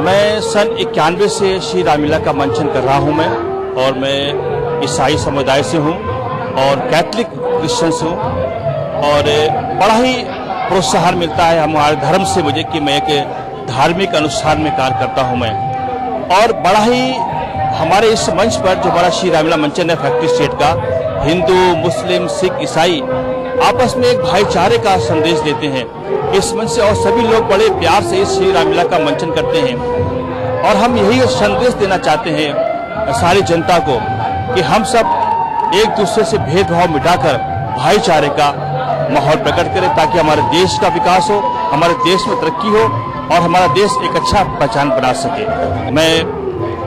मैं सन 91 से श्री रामलीला का मंचन कर रहा हूं मैं, और मैं ईसाई समुदाय से हूं और कैथलिक क्रिश्चियन से हूं, और बड़ा ही प्रोत्साहन मिलता है हमारे धर्म से मुझे कि मैं एक धार्मिक अनुष्ठान में कार्य करता हूं मैं। और बड़ा ही हमारे इस मंच पर जो हमारा श्री रामलीला मंचन है फैक्ट्री स्टेट का, हिंदू, मुस्लिम, सिख, ईसाई आपस में एक भाईचारे का संदेश देते हैं इस मंच से, और सभी लोग बड़े प्यार से इस श्री रामलीला का मंचन करते हैं। और हम यही संदेश देना चाहते हैं सारी जनता को कि हम सब एक दूसरे से भेदभाव मिटाकर भाईचारे का माहौल प्रकट करें, ताकि हमारे देश का विकास हो, हमारे देश में तरक्की हो और हमारा देश एक अच्छा पहचान बना सके। मैं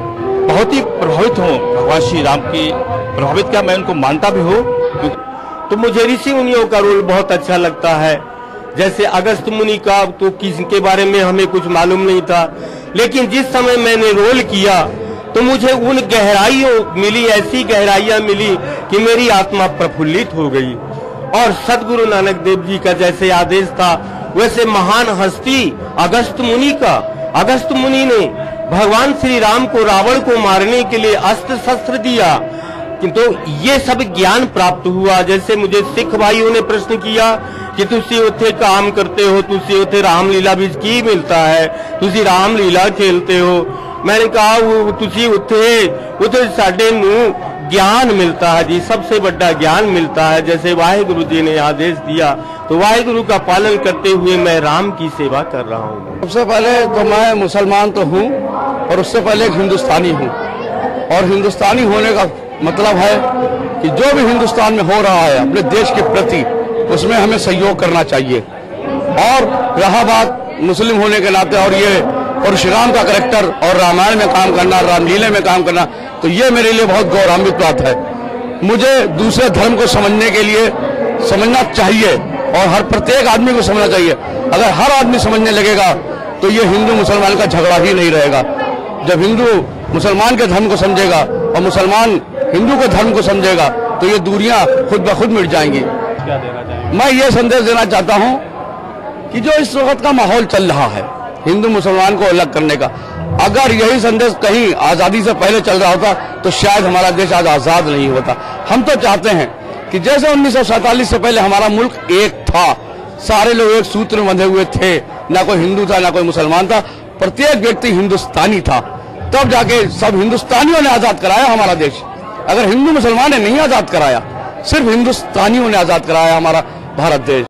बहुत ही प्रभावित हूँ भगवान श्री राम की, प्रभावित क्या, मैं उनको मानता भी हूँ। तो मुझे ऋषि मुनियों का रोल बहुत अच्छा लगता है। जैसे अगस्त मुनि का तो किसके बारे में हमें कुछ मालूम नहीं था, लेकिन जिस समय मैंने रोल किया तो मुझे उन गहराइयों मिली, ऐसी गहराइयां मिली कि मेरी आत्मा प्रफुल्लित हो गई। और सदगुरु नानक देव जी का जैसे आदेश था, वैसे महान हस्ती अगस्त मुनि का, अगस्त मुनि ने भगवान श्री राम को, रावण को मारने के लिए अस्त्र शस्त्र दिया, किंतु ये सब ज्ञान प्राप्त हुआ। जैसे मुझे सिख भाइयों ने प्रश्न किया कि तुसी उत्थे काम करते हो, तुसी उत्थे रामलीला भी की मिलता है, तुसी रामलीला खेलते हो। मैंने कहा वो तुसी उत्थे साडे नू ज्ञान मिलता है जी, सबसे बड़ा ज्ञान मिलता है। जैसे वाहिगुरु जी ने आदेश दिया तो वाहिगुरु का पालन करते हुए मैं राम की सेवा कर रहा हूँ। सबसे पहले तो मैं मुसलमान तो हूँ, और उससे पहले एक हिंदुस्तानी हूँ। और हिंदुस्तानी होने का मतलब है कि जो भी हिंदुस्तान में हो रहा है अपने देश के प्रति, उसमें हमें सहयोग करना चाहिए। और रहा बात मुस्लिम होने के नाते, और ये परशुराम का कैरेक्टर और रामायण में काम करना, रामलीला में काम करना, तो ये मेरे लिए बहुत गौरवान्वित बात है। मुझे दूसरे धर्म को समझने के लिए समझना चाहिए, और हर प्रत्येक आदमी को समझना चाहिए। अगर हर आदमी समझने लगेगा तो ये हिंदू मुसलमान का झगड़ा ही नहीं रहेगा। जब हिंदू मुसलमान के धर्म को समझेगा और मुसलमान हिंदू के धर्म को समझेगा तो ये दूरियां खुद ब खुद मिट जाएंगी। क्या देना चाहिए? मैं ये संदेश देना चाहता हूं कि जो इस वक्त का माहौल चल रहा है हिंदू मुसलमान को अलग करने का, अगर यही संदेश कहीं आजादी से पहले चल रहा होता तो शायद हमारा देश आज आजाद नहीं होता। हम तो चाहते हैं कि जैसे 1947 से पहले हमारा मुल्क एक था, सारे लोग एक सूत्र में बंधे हुए थे, ना कोई हिंदू था ना कोई मुसलमान था, प्रत्येक व्यक्ति हिंदुस्तानी था, तब जाके सब हिंदुस्तानियों ने आजाद कराया हमारा देश। अगर हिंदू मुसलमान ने नहीं आजाद कराया, सिर्फ हिंदुस्तानियों ने आजाद कराया हमारा भारत देश।